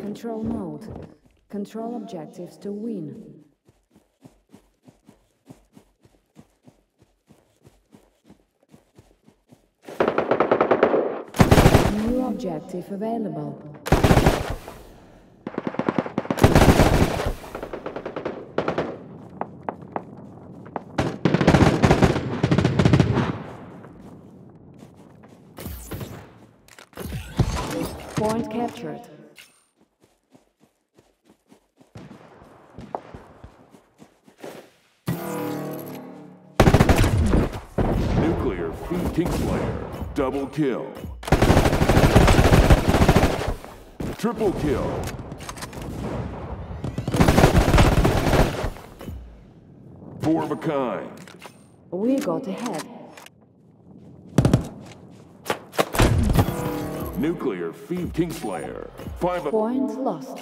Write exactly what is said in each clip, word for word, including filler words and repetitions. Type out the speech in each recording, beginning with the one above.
control mode. Control objectives to win. New objective available. Point captured. Nuclear feed Kingslayer. Double kill. Triple kill. Four of a kind. We got ahead. Nuclear feed Kingslayer. Five of... Point lost.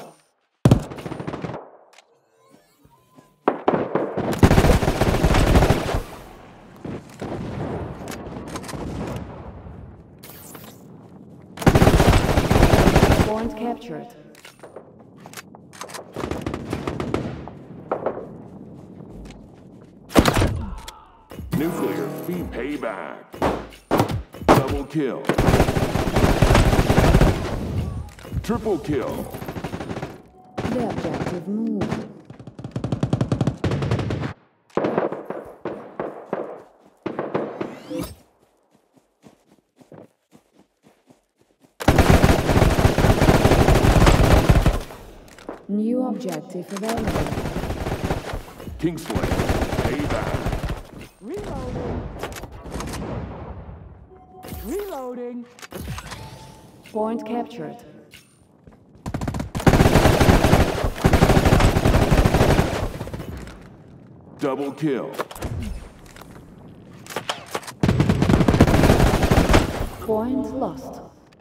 Point captured. Nuclear feed payback. Double kill. Triple kill. The objective moved. New objective available. Kingslayer. Payback. Reloading. Reloading. Point captured. Double kill. Point lost.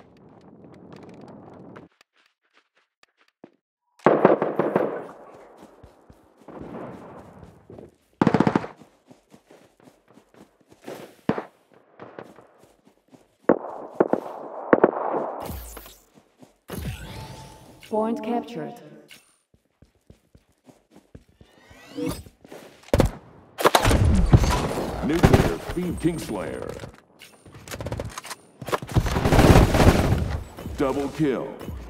Point captured. Nuclear feed Kingslayer. Double kill.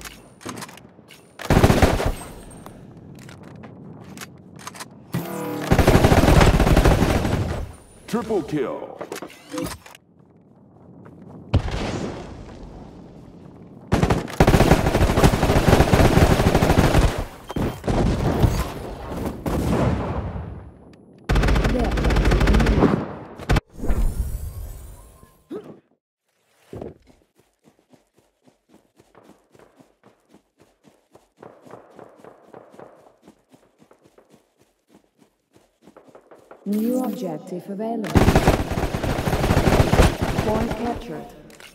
Triple kill. New objective available. Point captured.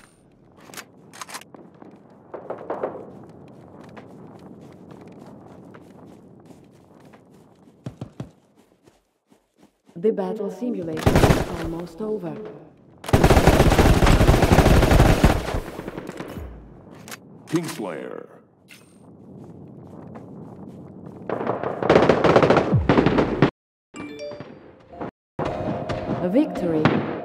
The battle simulation is almost over. Kingslayer. A victory.